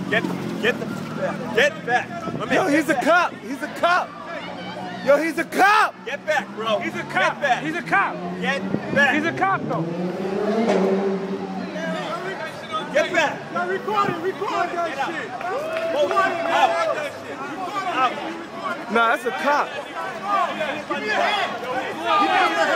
Get back. Yo, he's a cop. He's a cop. Yo, he's a cop. Get back, bro. He's a cop. Get back. He's a cop. Get back. He's a cop, though. Get back. Record that shit. Out. Nah, that's a cop. Give me your hand.